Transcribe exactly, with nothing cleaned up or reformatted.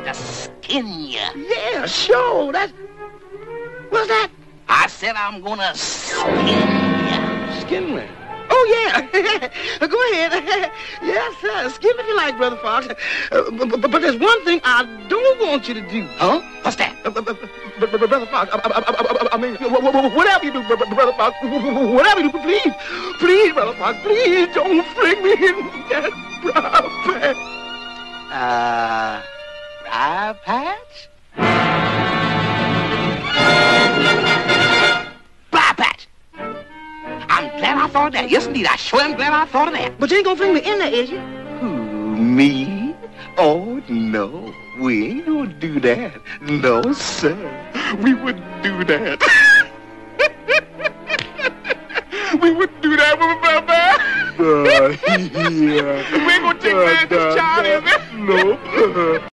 to skin you. Yeah, sure. That's... What's that? I said I'm gonna skin you. Skin me. Oh, yeah. Go ahead. Yes, sir. Skin me if you like, Brother Fox. Uh, but, but, but there's one thing I don't want you to do. Huh? What's that? Uh, Brother Fox, I, I, I, I mean, whatever you do, Brother Fox, whatever you do, please, please, Brother Fox, please don't fling me in that briar patch. Uh, briar patch? Briar patch! I'm glad I thought of that. Yes, indeed, I sure am glad I thought of that. But you ain't gonna fling me in there, is you? Who, me? Oh, no. We ain't gonna do that. No, sir. We wouldn't do that. We wouldn't do that, Baba. Uh, yeah. We ain't gonna take uh, that to Charlie, man. No.